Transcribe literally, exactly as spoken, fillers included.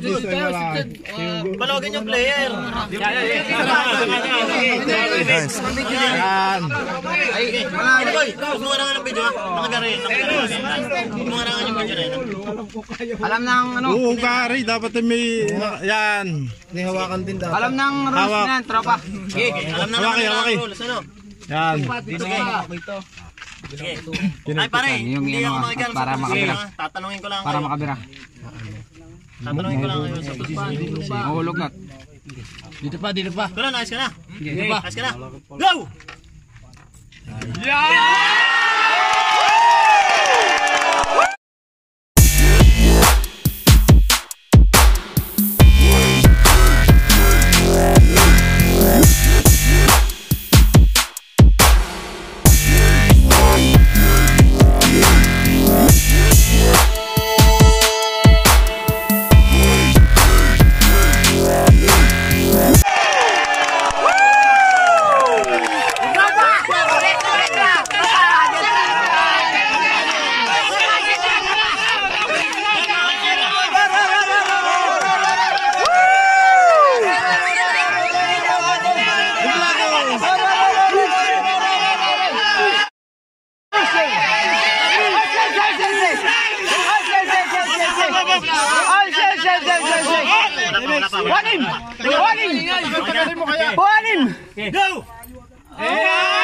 Palawagan yung player. Guys. Yan. Boy, gumawa na nga ng video ha. Nakagarin. Gumawa na nga yung video na yun. Alam ng ano? Oo, kari. Dapat may... Yan. May hawakan din dapat. Alam ng rules na yan, tropa. Alam na naman ng rules. Ano? Yan. Ay pare, Yung hindi ano, ako makikialam para sa puspan, makabira. ha? Tatanungin ko lang Para kayo. makabira. Tatanungin ko lang kayo sa puspan. Mahulog na. Dito pa, dito pa. Kulon, ayos ka na. Dito pa. Ayos ka na. Go! Buhanin! Buhanin! Buhanin! Go!